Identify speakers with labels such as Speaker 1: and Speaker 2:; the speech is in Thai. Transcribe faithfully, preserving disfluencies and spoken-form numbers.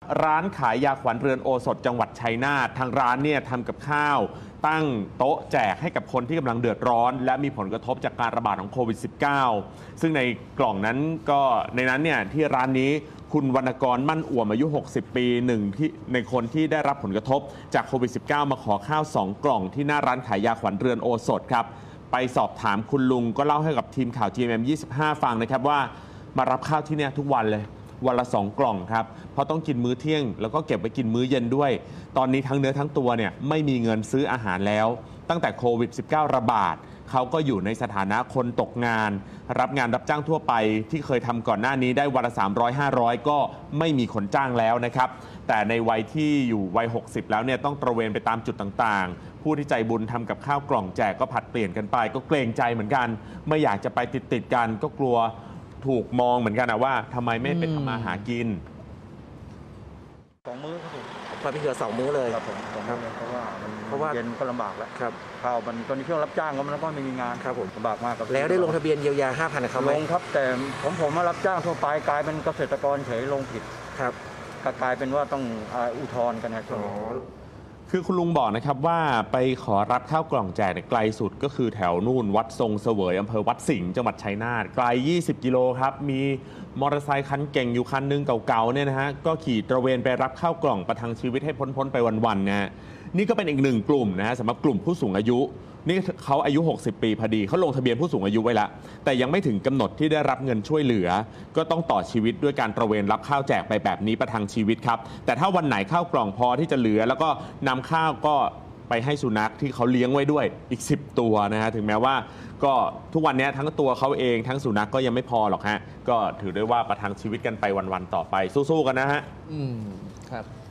Speaker 1: ร้านขายยาขวัญเรือนโอสถจังหวัดชัยนาททางร้านเนี่ยทำกับข้าวตั้งโต๊ะแจกให้กับคนที่กำลังเดือดร้อนและมีผลกระทบจากการระบาดของโควิด สิบเก้า ซึ่งในกล่องนั้นก็ในนั้นเนี่ยที่ร้านนี้คุณวรรณกรมั่นอ่วมอายุ หกสิบ ปีหนึ่งที่ในคนที่ได้รับผลกระทบจากโควิด สิบเก้า มาขอข้าวสองกล่องที่หน้าร้านขายยาขวัญเรือนโอสถครับไปสอบถามคุณลุงก็เล่าให้กับทีมข่าว จี เอ็ม เอ็ม ยี่สิบห้า ฟังนะครับว่ามารับข้าวที่เนี่ยทุกวันเลยวันละสองกล่องครับเพราะต้องกินมื้อเที่ยงแล้วก็เก็บไว้กินมื้อเย็นด้วยตอนนี้ทั้งเนื้อทั้งตัวเนี่ยไม่มีเงินซื้ออาหารแล้วตั้งแต่โควิด สิบเก้า ระบาดเขาก็อยู่ในสถานะคนตกงานรับงานรับจ้างทั่วไปที่เคยทำก่อนหน้านี้ได้วันละสามร้อย ห้าร้อยก็ไม่มีคนจ้างแล้วนะครับแต่ในวัยที่อยู่วัยหกสิบแล้วเนี่ยต้องตระเวนไปตามจุดต่างๆผู้ที่ใจบุญทำกับข้าวกล่องแจกก็ผัดเปลี่ยนกันไปก็เกรงใจเหมือนกันไม่อยากจะไปติดๆกันก็กลัวถูกมองเหมือนกันนะว่าทำไมไม่ไปทำมาหากิน
Speaker 2: สองมื้อครับผม
Speaker 3: มาพี่เขือสองมื้อเลย
Speaker 2: ครับผมสองมื้อเพราะว่ามัน
Speaker 3: เพราะว่า
Speaker 2: เย็นก็ลำบากแล้ว
Speaker 3: ครับ
Speaker 2: ข้าวมันตอนนี้ช่วงรับจ้างก็มันก็ไม่มีงาน
Speaker 3: ครับผม
Speaker 2: ลำบากมากครับ
Speaker 3: แล้วได้ลงทะเบียนเยียวยา ห้าพัน นะครับ
Speaker 2: ลงครับแต่ผมผมมารับจ้างทั่วไปกลายเป็นเกษตรกรเฉยลงผิด
Speaker 3: ครับ
Speaker 2: กลายเป็นว่าต้องอุทธรณ์กันนะครับ
Speaker 1: คือคุณลุงบอกนะครับว่าไปขอรับข้าวกล่องแจกไกลสุดก็คือแถวนู่นวัดทรงเสวยอำเภอวัดสิงห์จังหวัดชัยนาทไกลยี่สิบกิโลครับมีมอเตอร์ไซค์คันเก่งอยู่คันนึงเก่าๆเนี่ยนะฮะก็ขี่ตระเวนไปรับข้าวกล่องประทังชีวิตให้พ้นๆไปวันๆนะฮะนี่ก็เป็นอีกหนึ่งกลุ่มนะฮะสำหรับกลุ่มผู้สูงอายุนี่เขาอายุหกสิบปีพอดีเขาลงทะเบียนผู้สูงอายุไว้แล้วแต่ยังไม่ถึงกำหนดที่ได้รับเงินช่วยเหลือก็ต้องต่อชีวิตด้วยการตระเวนรับข้าวแจกไปแบบนี้ประทังชีวิตครับแต่ถ้าวันไหนข้าวกล่องพอที่จะเหลือแล้วก็นำข้าวก็ไปให้สุนัขที่เขาเลี้ยงไว้ด้วยอีกสิบตัวนะฮะถึงแม้ว่าก็ทุกวันนี้ทั้งตัวเขาเองทั้งสุนัขก็ยังไม่พอหรอกฮะก็ถือได้ว่าประทังชีวิตกันไปวันๆต่อไปสู้ๆกันนะฮะ
Speaker 3: อืมครับ